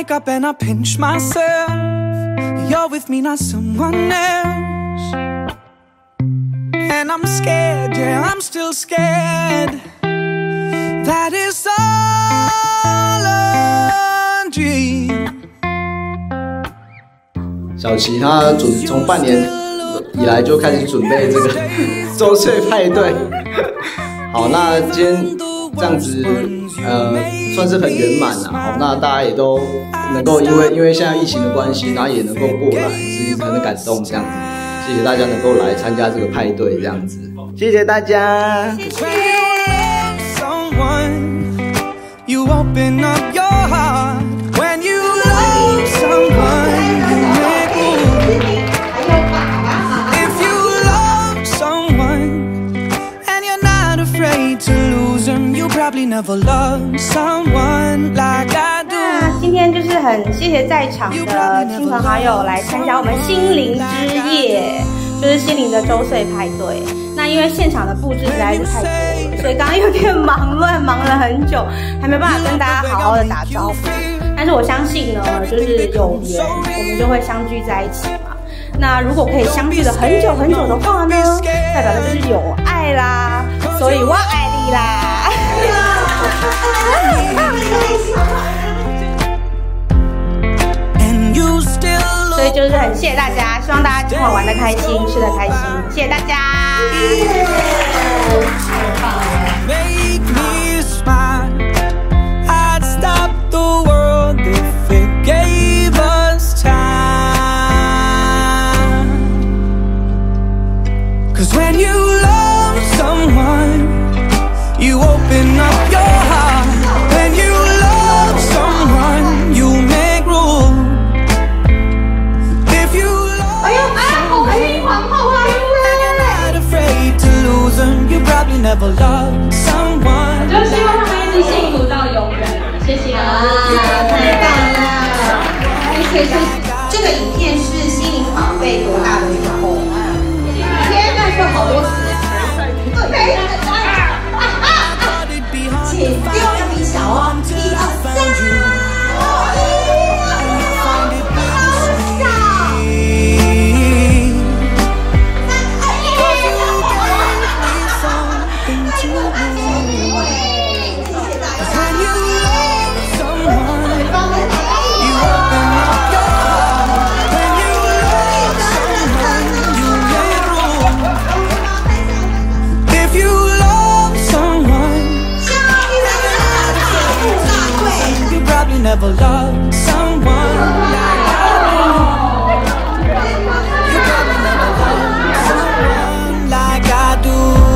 wake up and I pinch myself. You're with me, not someone else. And I'm scared, yeah, I'm still scared. That is all a dream. 小琪他从半年以来就开始准备这个周岁派对。好，那今天这样子，算是很圆满啦。好，那大家也都能够因为现在疫情的关系，然后也能够过来，是很感动这样子。谢谢大家能够来参加这个派对这样子，谢谢大家。谢谢。You open up your heart when you love someone. You make move. If you love someone and you're not afraid to lose them, you probably never loved someone like I do. 那今天就是很谢谢在场的亲朋好友来参加我们心灵之夜，就是心灵的周岁派对。那因为现场的布置实在是太多了，所以刚刚有点忙乱，忙了很久，还没办法跟大家好好的打招呼。但是我相信呢，就是有缘，我们就会相聚在一起嘛。那如果可以相聚了很久很久的话呢，代表的就是有爱啦。所以我爱你啦！所以就是很谢谢大家，希望大家今晚玩得开心，吃得开心，谢谢大家。Make me smile. I'd stop the world if it gave us time. 'Cause when you love someone, you open up your heart. When you love someone, you make room. If you love someone and you're not afraid to lose them, you probably never loved someone. 就希望他们一直幸福到永远。谢谢啊， 太棒了！这个影片是心灵宝贝多大的时候？天哪，说好多次。OK， 请不要那么小哦，1、2、3。 Never loved someone like I do. You probably never loved someone like I do.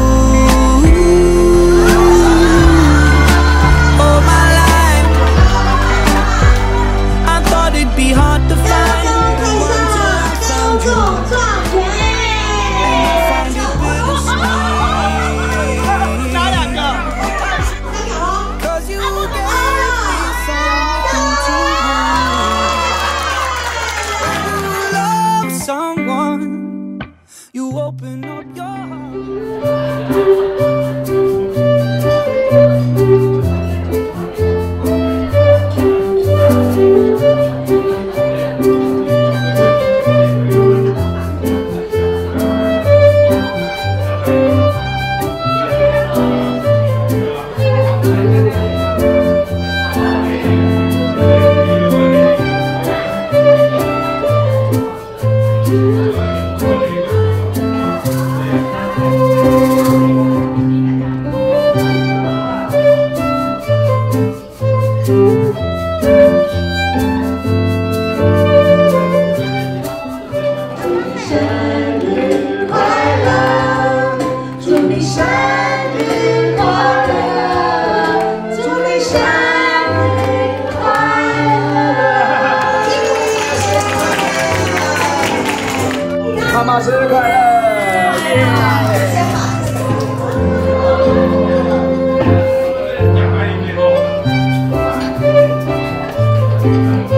All my life, I thought it'd be hard to find the one till I found you. And I find it bittersweet. 'Cause you gave someone, you open up your heart. 妈妈生日快乐！ Yeah.